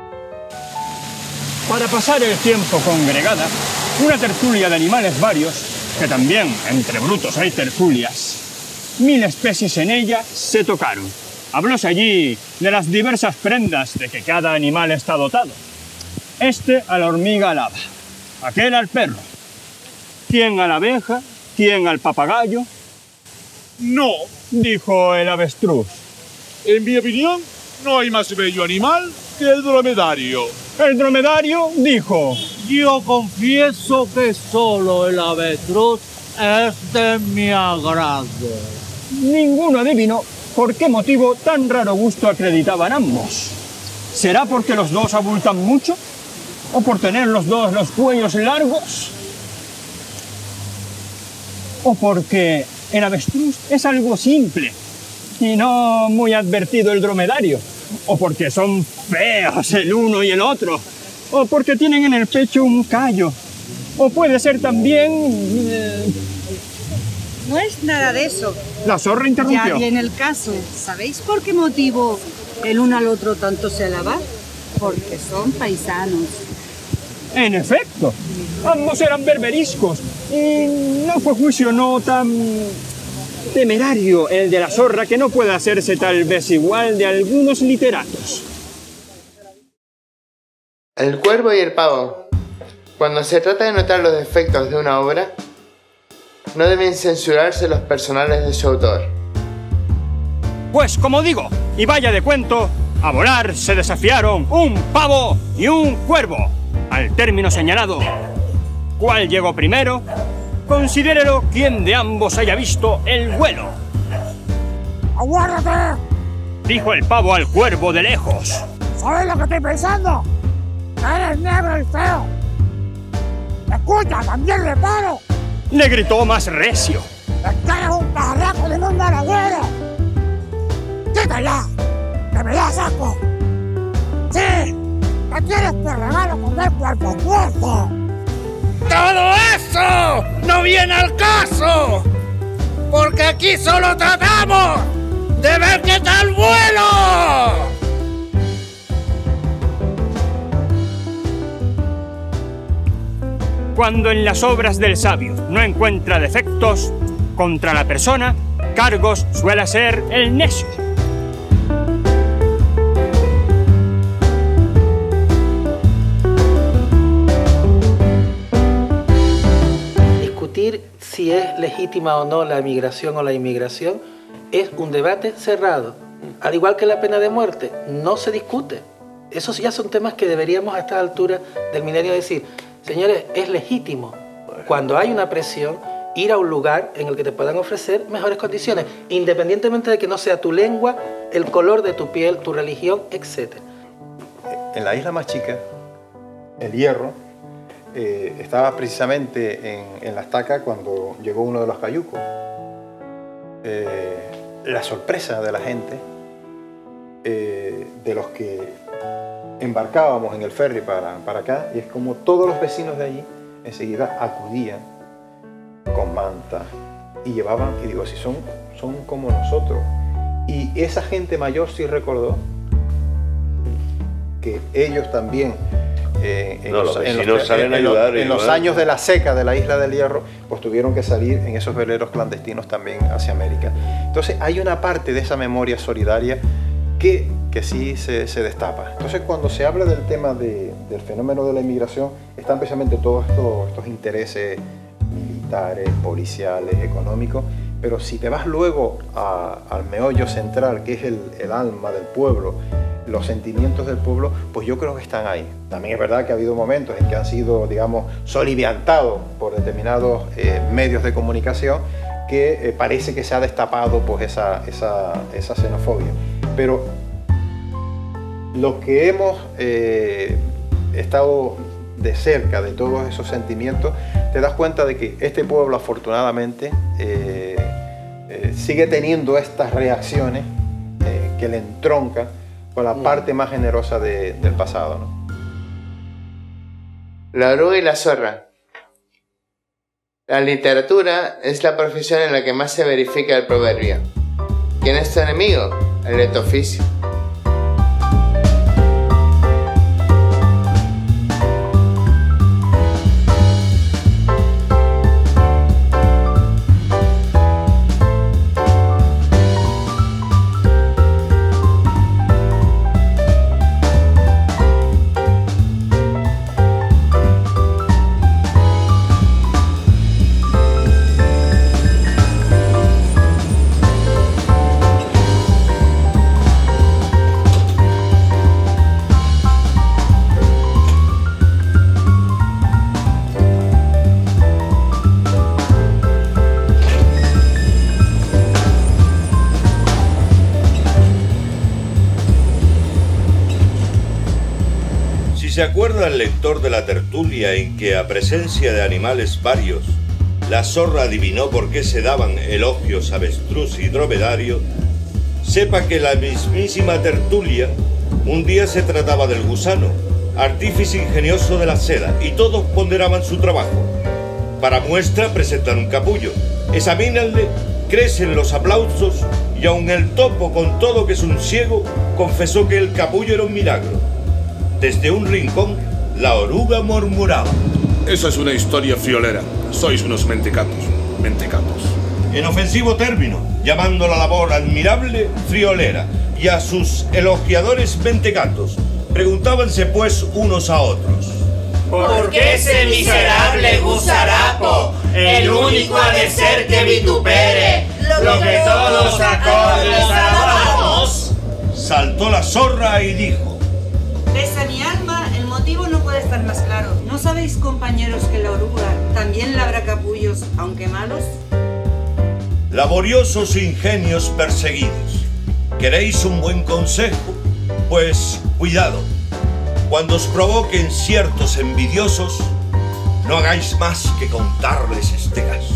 Para pasar el tiempo congregada, una tertulia de animales varios, que también entre brutos hay tertulias, mil especies en ella se tocaron. Hablóse allí de las diversas prendas de que cada animal está dotado. Este a la hormiga alaba, aquel al perro, quien a la abeja, quien al papagayo. No, dijo el avestruz. En mi opinión, no hay más bello animal que el dromedario. El dromedario dijo, yo confieso que solo el avestruz es de mi agrado. Ninguno adivinó por qué motivo tan raro gusto acreditaban ambos. ¿Será porque los dos abultan mucho? ¿O por tener los dos los cuellos largos? ¿O porque el avestruz es algo simple y no muy advertido el dromedario? ¿O porque son feos el uno y el otro? ¿O porque tienen en el pecho un callo? ¿O puede ser también... Eh... No es nada de eso. La zorra interrumpió. Ya viene el caso. ¿Sabéis por qué motivo el uno al otro tanto se alaba? Porque son paisanos. En efecto, ambos eran berberiscos y no fue juicio no tan temerario el de la zorra, que no puede hacerse tal vez igual de algunos literatos. El cuervo y el pavo. Cuando se trata de notar los defectos de una obra, no deben censurarse los personales de su autor. Pues como digo, y vaya de cuento, a volar se desafiaron un pavo y un cuervo. Al término señalado, ¿cuál llegó primero? Considérelo quien de ambos haya visto el vuelo. ¡Aguárdate! Dijo el pavo al cuervo de lejos. ¿Sabes lo que estoy pensando? ¡Eres negro y feo! escucha, también reparo. Le gritó más recio. Es que eres un pajarraco de un maravero. Quítala, que me da saco. Sí, me quieres por regalo comer cuerpo a cuerpo. ¡Todo eso no viene al caso! Porque aquí solo tratamos de ver qué tal vuelo. Cuando en las obras del sabio no encuentra defectos, contra la persona, cargos suele ser el necio. Discutir si es legítima o no la emigración o la inmigración es un debate cerrado. Al igual que la pena de muerte, no se discute. Esos ya son temas que deberíamos a esta altura del milenio decir, señores, es legítimo, cuando hay una presión, ir a un lugar en el que te puedan ofrecer mejores condiciones, independientemente de que no sea tu lengua, el color de tu piel, tu religión, etcétera. En la isla más chica, El Hierro, eh, estaba precisamente en, en la estaca cuando llegó uno de los cayucos. Eh, la sorpresa de la gente, eh, de los que embarcábamos en el ferry para, para acá, y es como todos los vecinos de allí enseguida acudían con manta y llevaban, y digo, si son, son como nosotros. Y esa gente mayor sí recordó que ellos también eh, en, no, los, los en, vecinos los, salen en, a en los- ayudar y en los ayudar. años de la seca de la isla del Hierro, pues tuvieron que salir en esos veleros clandestinos también hacia América. Entonces hay una parte de esa memoria solidaria que, que sí se, se destapa. Entonces cuando se habla del tema de, del fenómeno de la inmigración, están precisamente todos estos, estos intereses militares, policiales, económicos, pero si te vas luego a- al meollo central, que es el, el alma del pueblo, los sentimientos del pueblo, pues yo creo que están ahí. También es verdad que ha habido momentos en que han sido, digamos, soliviantados por determinados eh, medios de comunicación, que eh, parece que se ha destapado pues esa, esa, esa xenofobia. Pero los que hemos eh, estado de cerca de todos esos sentimientos, te das cuenta de que este pueblo afortunadamente eh, eh, sigue teniendo estas reacciones eh, que le entroncan con la parte más generosa de- del pasado, ¿no? La oruga y la zorra. La literatura es la profesión en la que más se verifica el proverbio. ¿Quién es tu enemigo? El de tu oficio. Si se acuerda el lector de la tertulia en que, a presencia de animales varios, la zorra adivinó por qué se daban elogios a avestruz y dromedario, sepa que la mismísima tertulia un día se trataba del gusano, artífice ingenioso de la seda, y todos ponderaban su trabajo. Para muestra presentan un capullo, examínanle, crecen los aplausos, y aun el topo, con todo que es un ciego, confesó que el capullo era un milagro. Desde un rincón, la oruga murmuraba: Esa es una historia friolera. Sois unos mentecatos. Mentecatos. en ofensivo término, llamando la labor admirable friolera, y a sus elogiadores mentecatos. Preguntábanse pues unos a otros: ¿Por qué ese miserable gusarapo, el único ha de ser que vitupere lo que todos acordes alabamos? Saltó la zorra y dijo: Pese a mi alma, el motivo no puede estar más claro. ¿No sabéis, compañeros, que la oruga también labra capullos, aunque malos? laboriosos ingenios perseguidos, ¿queréis un buen consejo? Pues cuidado, cuando os provoquen ciertos envidiosos, no hagáis más que contarles este caso.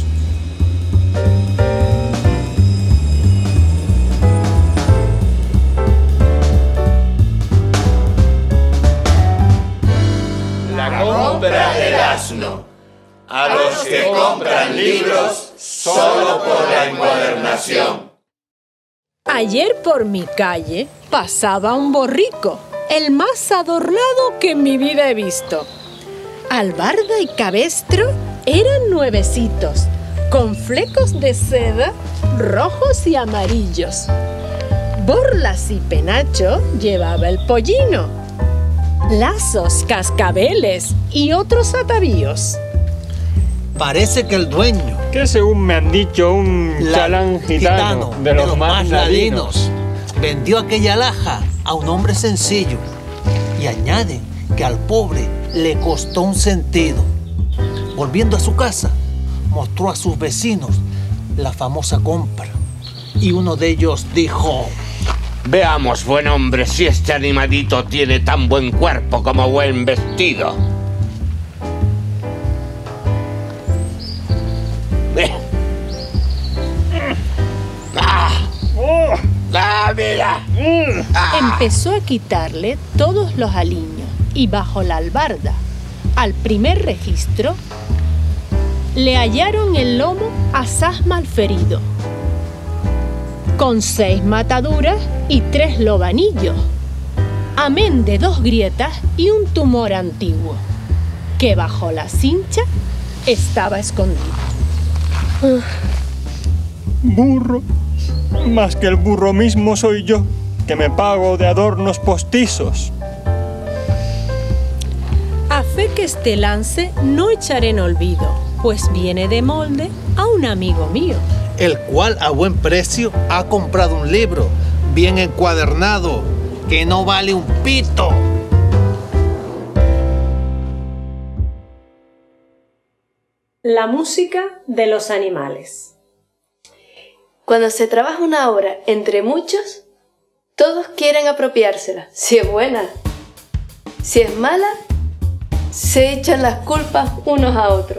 La compra del asno. A los que compran libros solo por la encuadernación. Ayer por mi calle pasaba un borrico, el más adornado que en mi vida he visto. Albarda y cabestro eran nuevecitos, con flecos de seda rojos y amarillos. Borlas y penacho llevaba el pollino, lazos, cascabeles y otros atavíos. Parece que el dueño, que según me han dicho un chalán gitano, gitano de, los de los más ladinos, vendió aquella alhaja a un hombre sencillo y añade que al pobre le costó un sentido. Volviendo a su casa, mostró a sus vecinos la famosa compra y uno de ellos dijo: veamos, buen hombre, si este animalito tiene tan buen cuerpo como buen vestido. Empezó a quitarle todos los aliños y bajo la albarda, al primer registro, le hallaron el lomo asaz malferido, con seis mataduras y tres lobanillos, amén de dos grietas y un tumor antiguo, que bajo la cincha estaba escondido. Burro, más que el burro mismo soy yo, que me pago de adornos postizos. A fe que este lance no echaré en olvido, pues viene de molde a un amigo mío, el cual a buen precio ha comprado un libro bien encuadernado, que no vale un pito. La música de los animales. Cuando se trabaja una obra entre muchos, todos quieren apropiársela. Si es buena, si es mala, se echan las culpas unos a otros.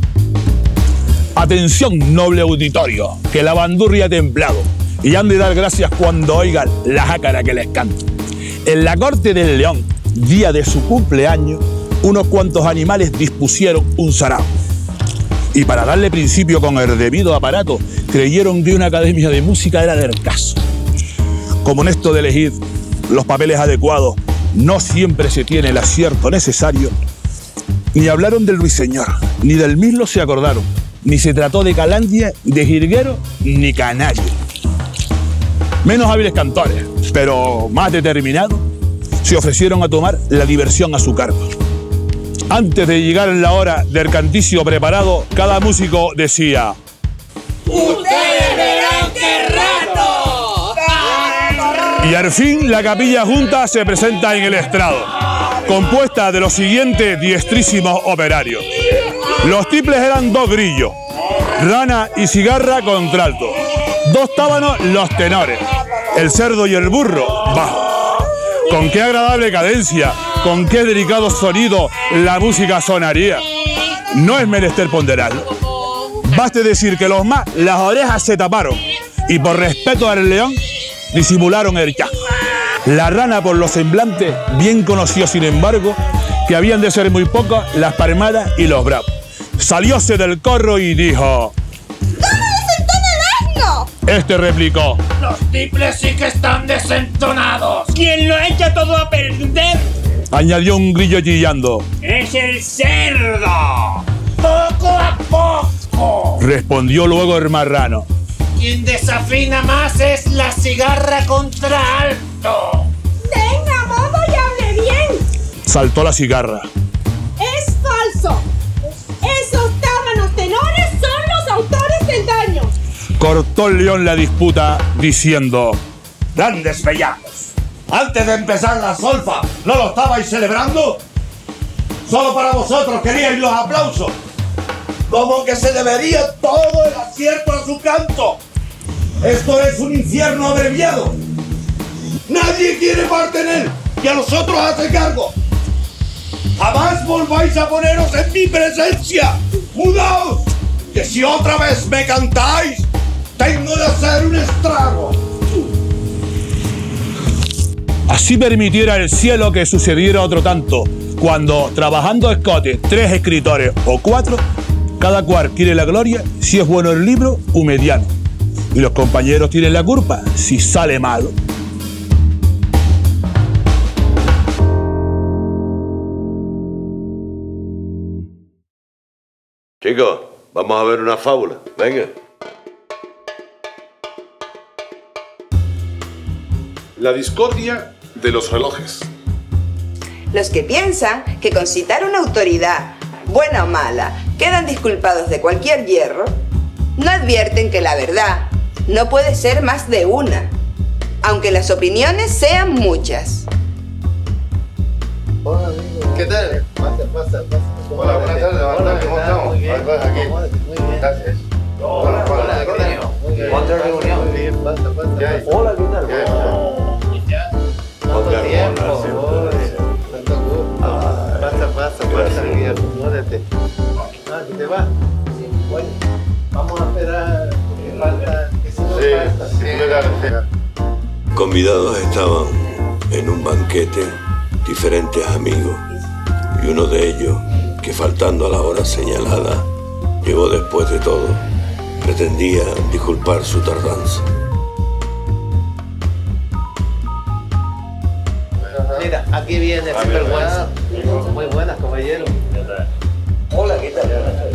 Atención, noble auditorio, que la bandurria ha templado y han de dar gracias cuando oigan la jácara que les canto. En la corte del león, día de su cumpleaños, unos cuantos animales dispusieron un sarao. Y para darle principio con el debido aparato, creyeron que una academia de música era del caso. Como en esto de elegir los papeles adecuados no siempre se tiene el acierto necesario, ni hablaron del ruiseñor, ni del mislo se acordaron, ni se trató de calandia, de jilguero, ni canario. Menos hábiles cantores, pero más determinados, se ofrecieron a tomar la diversión a su cargo. Antes de llegar la hora del canticio preparado, cada músico decía: ¡ustedes verán qué rato! Y al fin la capilla junta se presenta en el estrado, compuesta de los siguientes diestrísimos operarios. Los tiples eran dos grillos, rana y cigarra contralto, dos tábanos los tenores, el cerdo y el burro bajo. Con qué agradable cadencia, con qué delicado sonido la música sonaría. No es menester ponderarlo. Baste decir que los más las orejas se taparon y por respeto al león disimularon el ya. La rana por los semblantes bien conoció, sin embargo, que habían de ser muy pocas las palmadas y los bravos. Salióse del corro y dijo: ¡cómo desentona el asno! Este replicó: los tiples sí que están desentonados. ¿Quién lo ha hecho todo a perder? Añadió un grillo chillando: ¡es el cerdo! ¡Poco a poco! Respondió luego el marrano: quien desafina más es la cigarra contralto. ¡Tenga modo y hable bien! Saltó la cigarra: ¡es falso! ¡Esos tábanos tenores son los autores del daño! Cortó el león la disputa diciendo: ¡grandes bellacos! Antes de empezar la solfa, ¿no lo estabais celebrando? Solo para vosotros queríais los aplausos. Como que se debería todo el acierto a su canto. Esto es un infierno abreviado. Nadie quiere parte en él y a los otros hace cargo. jamás volváis a poneros en mi presencia. ¡Mudaos! Que si otra vez me cantáis, tengo de hacer un estrago. Así permitiera el cielo que sucediera otro tanto, cuando, trabajando a escote, tres escritores o cuatro, cada cual quiere la gloria si es bueno el libro o mediano, y los compañeros tienen la culpa si sale malo. Chicos, vamos a ver una fábula. Venga. La discordia de los relojes. Los que piensan que con citar una autoridad, buena o mala, quedan disculpados de cualquier hierro, no advierten que la verdad no puede ser más de una, aunque las opiniones sean muchas. Hola, amigo. ¿Qué tal? Pasa, pasa, pasa. Hola, buenas tardes. Hola, ¿cómo estamos? Muy bien. Muy bien. Gracias. Hola, hola, ¿qué tal? Muy bien. Otra reunión. Muy bien, pasa, pasa. Hola, ¿qué tal? ¿Cuánto tiempo? Pasa, pasa, pasa, Miguel. Muévete. Ah, ¿qué te vas? Sí. Bueno, vamos a esperar que falta, que si no falta. Sí, sí. Convidados estaban en un banquete diferentes amigos, y uno de ellos, que faltando a la hora señalada, llegó después de todo, pretendía disculpar su tardanza. Mira, aquí viene sinvergüenza. Muy buenas, caballero. Hola, ¿qué tal?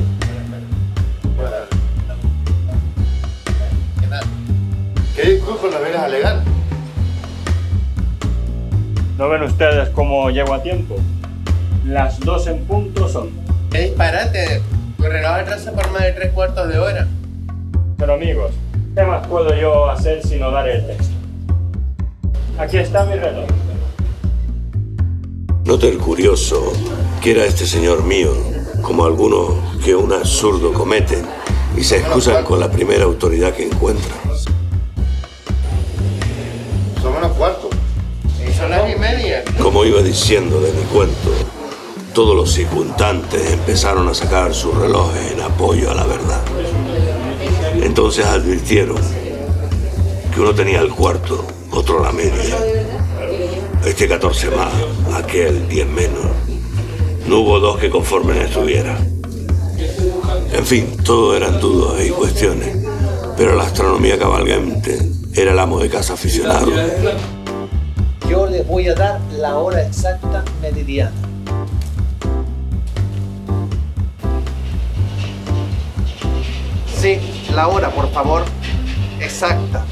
¿Qué disculpas las vienes a alegar? ¿No ven ustedes cómo llego a tiempo? Las dos en punto son. ¡Qué disparate! Tu reloj atrasa por más de tres cuartos de hora. Pero amigos, ¿qué más puedo yo hacer sino dar el texto? Aquí está mi reloj. Note el curioso que era este señor mío, como algunos que un absurdo cometen y se excusan con la primera autoridad que encuentran. Son menos cuartos. Y son las y media. Como iba diciendo de mi cuento, todos los circunstantes empezaron a sacar sus relojes en apoyo a la verdad. Entonces advirtieron que uno tenía el cuarto, otro la media. Este catorce más, aquel diez menos. No hubo dos que conforme no estuviera. En fin, todo eran dudas y cuestiones, pero la astronomía cabalgante era el amo de casa aficionado. Yo les voy a dar la hora exacta meridiana. Sí, la hora, por favor, exacta.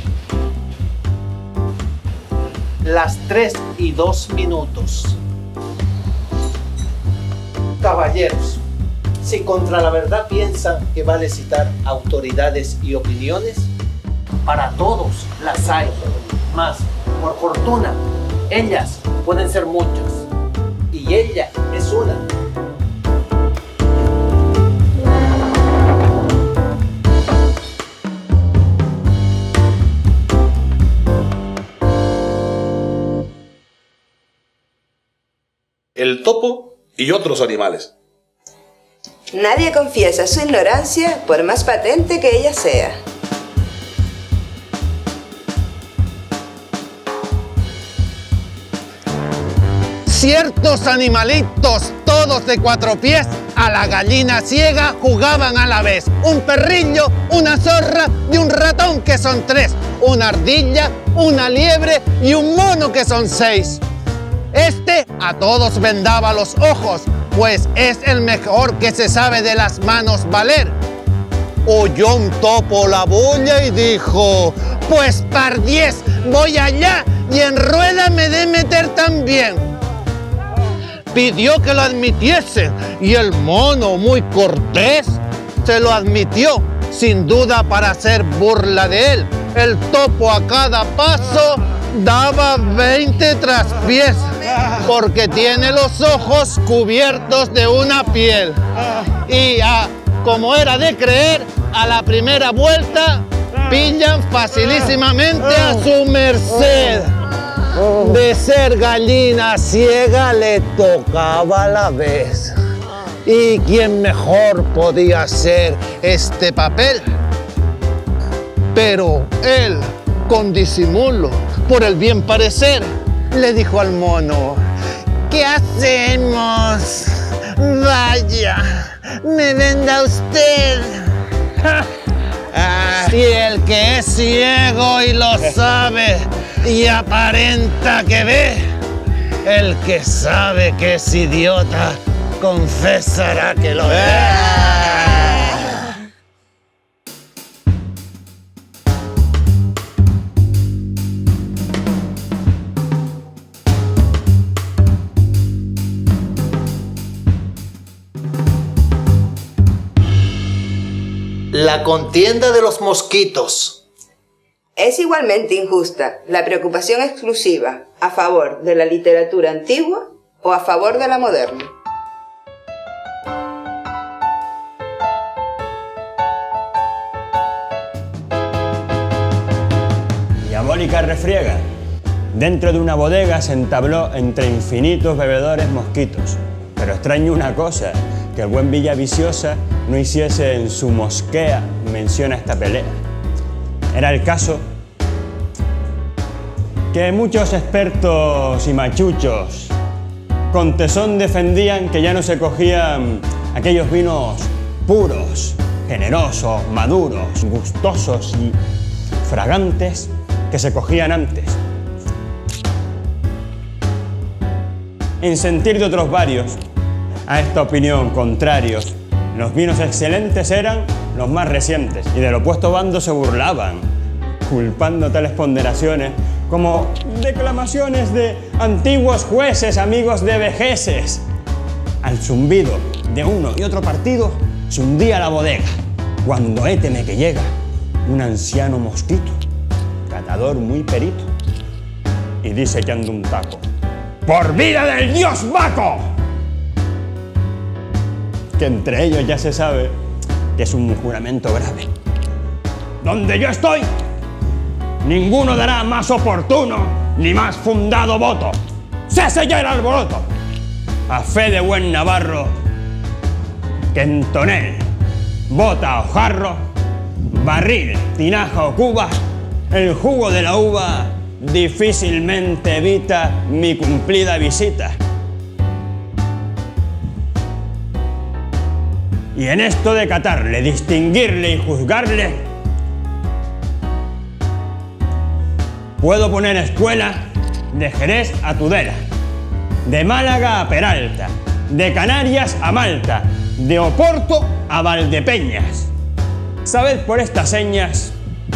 Las tres y dos minutos. Caballeros, si contra la verdad piensan que vale citar autoridades y opiniones, para todos las hay. Mas, por fortuna, ellas pueden ser muchas. Y ella es una. El topo y otros animales. Nadie confiesa su ignorancia por más patente que ella sea. Ciertos animalitos, todos de cuatro pies, a la gallina ciega jugaban a la vez. Un perrillo, una zorra y un ratón que son tres. Una ardilla, una liebre y un mono que son seis. Este a todos vendaba los ojos, pues es el mejor que se sabe de las manos valer. Oyó un topo la bulla y dijo, pues par diez, voy allá y en rueda me de meter también. Pidió que lo admitiesen y el mono, muy cortés, se lo admitió, sin duda para hacer burla de él. El topo a cada paso daba veinte traspiés, porque tiene los ojos cubiertos de una piel. Y a, como era de creer, a la primera vuelta pillan facilísimamente a su merced. De ser gallina ciega le tocaba la vez. ¿Y quién mejor podía hacer este papel? Pero él, con disimulo, por el bien parecer, le dijo al mono: ¿qué hacemos? Vaya, me venda usted. Si el que es ciego y lo sabe y aparenta que ve, el que sabe que es idiota confesará que lo ve. La contienda de los mosquitos. Es igualmente injusta la preocupación exclusiva a favor de la literatura antigua o a favor de la moderna. Diabólica refriega. Dentro de una bodega se entabló entre infinitos bebedores mosquitos. Pero extraño una cosa, que el buen Villaviciosa no hiciese en su mosquea mención a esta pelea. Era el caso que muchos expertos y machuchos con tesón defendían que ya no se cogían aquellos vinos puros, generosos, maduros, gustosos y fragantes que se cogían antes. En sentir de otros varios a esta opinión contrarios, los vinos excelentes eran los más recientes y del opuesto bando se burlaban, culpando tales ponderaciones como declamaciones de antiguos jueces amigos de vejeces. Al zumbido de uno y otro partido se hundía la bodega, cuando héteme que llega un anciano mosquito, catador muy perito, y dice echando un taco: ¡por vida del dios Baco! Que entre ellos ya se sabe que es un juramento grave. Donde yo estoy, ninguno dará más oportuno ni más fundado voto. ¡Cese ya el alboroto! A fe de buen navarro, que en tonel, bota o jarro, barril, tinaja o cuba, el jugo de la uva difícilmente evita mi cumplida visita. Y en esto de catarle, distinguirle y juzgarle, puedo poner escuela de Jerez a Tudela, de Málaga a Peralta, de Canarias a Malta, de Oporto a Valdepeñas. Sabed por estas señas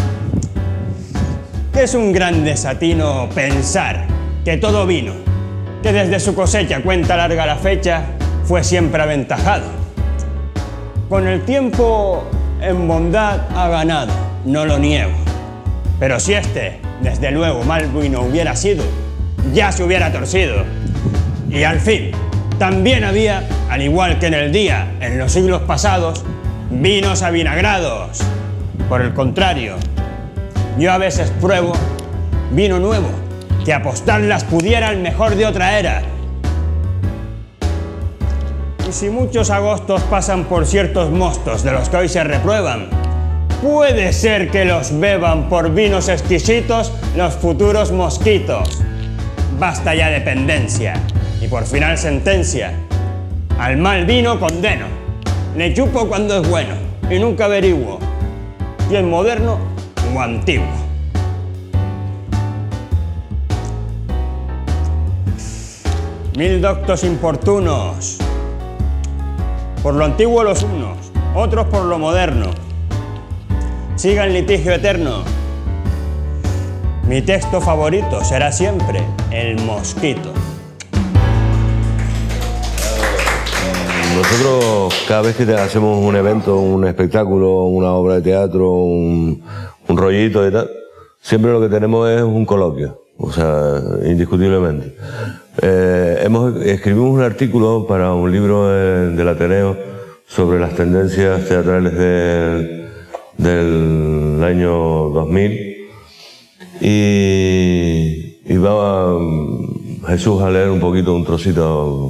que es un gran desatino pensar que todo vino, que desde su cosecha cuenta larga la fecha, fue siempre aventajado. Con el tiempo en bondad ha ganado, no lo niego. Pero si este, desde luego, mal vino hubiera sido, ya se hubiera torcido. Y al fin, también había, al igual que en el día, en los siglos pasados, vinos avinagrados. Por el contrario, yo a veces pruebo vino nuevo, que apostarlas pudiera el mejor de otra era. Y si muchos agostos pasan por ciertos mostos de los que hoy se reprueban, puede ser que los beban por vinos exquisitos los futuros mosquitos. Basta ya de pendencia, y por final sentencia. Al mal vino condeno, le chupo cuando es bueno, y nunca averiguo si es moderno o antiguo. Mil doctos importunos, por lo antiguo los unos, otros por lo moderno. Siga el litigio eterno. Mi texto favorito será siempre El Mosquito. Nosotros cada vez que hacemos un evento, un espectáculo, una obra de teatro, un, un rollito y tal, siempre lo que tenemos es un coloquio, o sea, indiscutiblemente. Eh, hemos, escribimos un artículo para un libro de, del Ateneo sobre las tendencias teatrales de, del año dos mil y, y va um, Jesús a leer un poquito, un trocito.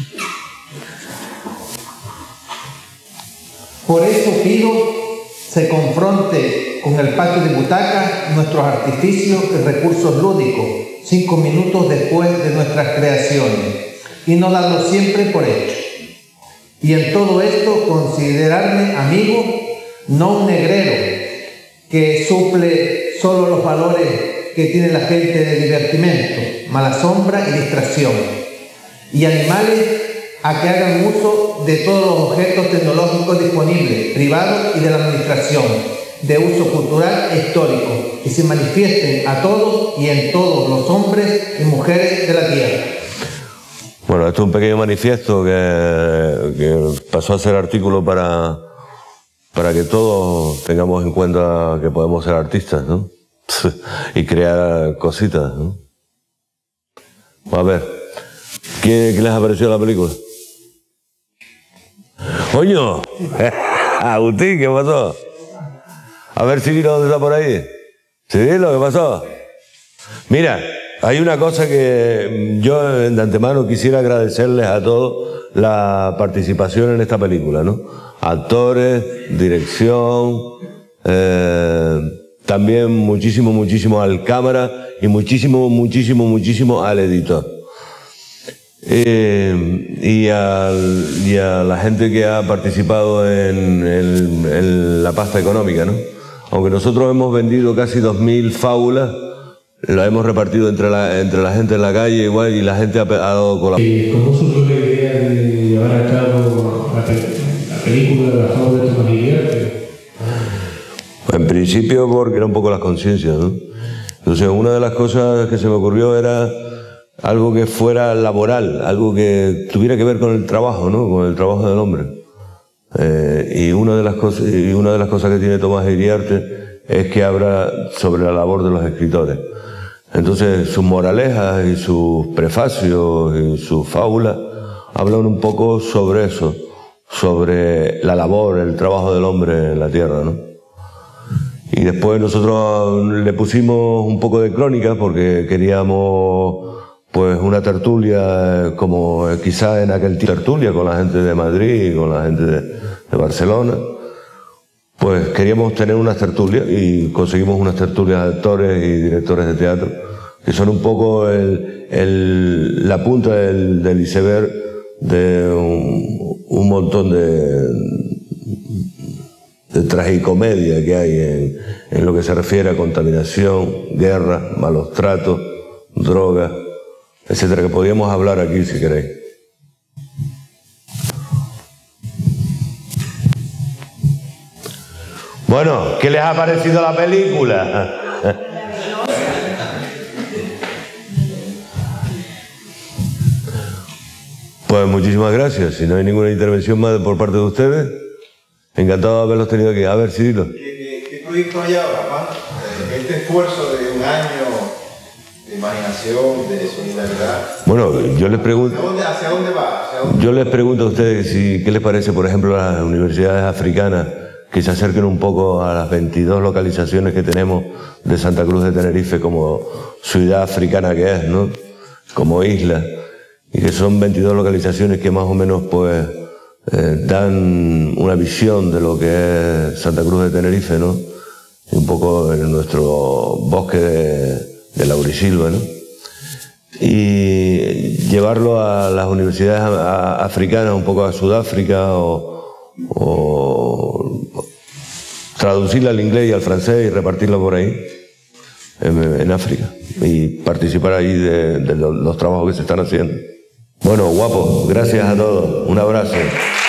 Por eso pido se confronte con el patio de butacas nuestros artificios y recursos lúdicos, cinco minutos después de nuestras creaciones, y no darlo siempre por hecho. Y en todo esto considerarme amigo, no un negrero que suple solo los valores que tiene la gente de divertimento, mala sombra y distracción, y animales a que hagan uso de todos los objetos tecnológicos disponibles, privados y de la administración, de uso cultural e histórico, y se manifiesten a todos y en todos los hombres y mujeres de la tierra. Bueno, esto es un pequeño manifiesto que, que pasó a ser artículo para, para que todos tengamos en cuenta que podemos ser artistas, ¿no? Y crear cositas, ¿no? A ver, ¿qué, qué les ha parecido la película? ¡Coño! Agustín, ¿qué pasó? A ver, Cirilo, ¿dónde está por ahí? Cirilo, ¿qué pasó? Mira, hay una cosa que yo de antemano quisiera agradecerles a todos la participación en esta película, ¿no? Actores, dirección, eh, también muchísimo, muchísimo al cámara y muchísimo, muchísimo, muchísimo al editor. Eh, y, al, y a la gente que ha participado en, en, en la pasta económica, ¿no? Aunque nosotros hemos vendido casi dos mil fábulas, la hemos repartido entre la, entre la gente en la calle igual, y la gente ha, ha dado colaboración. ¿Cómo surgió la idea de llevar a cabo la, la película de la fábula de Tomás Iriarte? En principio porque era un poco las conciencias, ¿no? Entonces una de las cosas que se me ocurrió era algo que fuera laboral, algo que tuviera que ver con el trabajo, ¿no? Con el trabajo del hombre. Eh, y, una de las cosas, y una de las cosas que tiene Tomás Iriarte es que habla sobre la labor de los escritores. Entonces sus moralejas y sus prefacios y sus fábulas hablan un poco sobre eso, sobre la labor, el trabajo del hombre en la tierra, ¿no? Y después nosotros le pusimos un poco de crónica porque queríamos pues una tertulia como quizá en aquel tiempo, tertulia con la gente de Madrid, con la gente de, de Barcelona. Pues queríamos tener unas tertulias y conseguimos unas tertulias de actores y directores de teatro, que son un poco el, el, la punta del, del iceberg de un, un montón de, de tragicomedia que hay en, en lo que se refiere a contaminación, guerra, malos tratos, drogas, etcétera, que podríamos hablar aquí si queréis. Bueno, ¿qué les ha parecido la película? Pues muchísimas gracias. Si no hay ninguna intervención más por parte de ustedes, encantado de haberlos tenido aquí. A ver, Cirilo. ¿Qué, qué, qué proyecto hay ahora, Juan? Este esfuerzo de un año de imaginación, de solidaridad. Bueno, yo les pregunto. ¿Hacia dónde, hacia dónde va? ¿Hacia dónde? Yo les pregunto a ustedes si, qué les parece, por ejemplo, a las universidades africanas que se acerquen un poco a las veintidós localizaciones que tenemos de Santa Cruz de Tenerife como ciudad africana que es, ¿no? Como isla, y que son veintidós localizaciones que más o menos pues eh, dan una visión de lo que es Santa Cruz de Tenerife, ¿no? Y un poco en nuestro bosque de, de laurisilva, ¿no? Y llevarlo a las universidades a, a, africanas, un poco a Sudáfrica o, o traducirla al inglés y al francés y repartirla por ahí en, en África y participar ahí de, de los, los trabajos que se están haciendo. Bueno, guapos, gracias a todos, un abrazo.